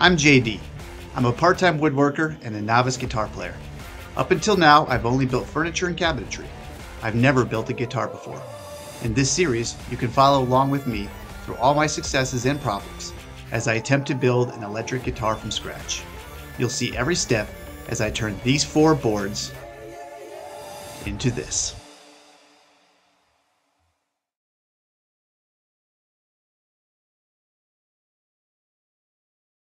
I'm JD. I'm a part-time woodworker and a novice guitar player. Up until now, I've only built furniture and cabinetry. I've never built a guitar before. In this series, you can follow along with me through all my successes and problems as I attempt to build an electric guitar from scratch. You'll see every step as I turn these 4 boards into this.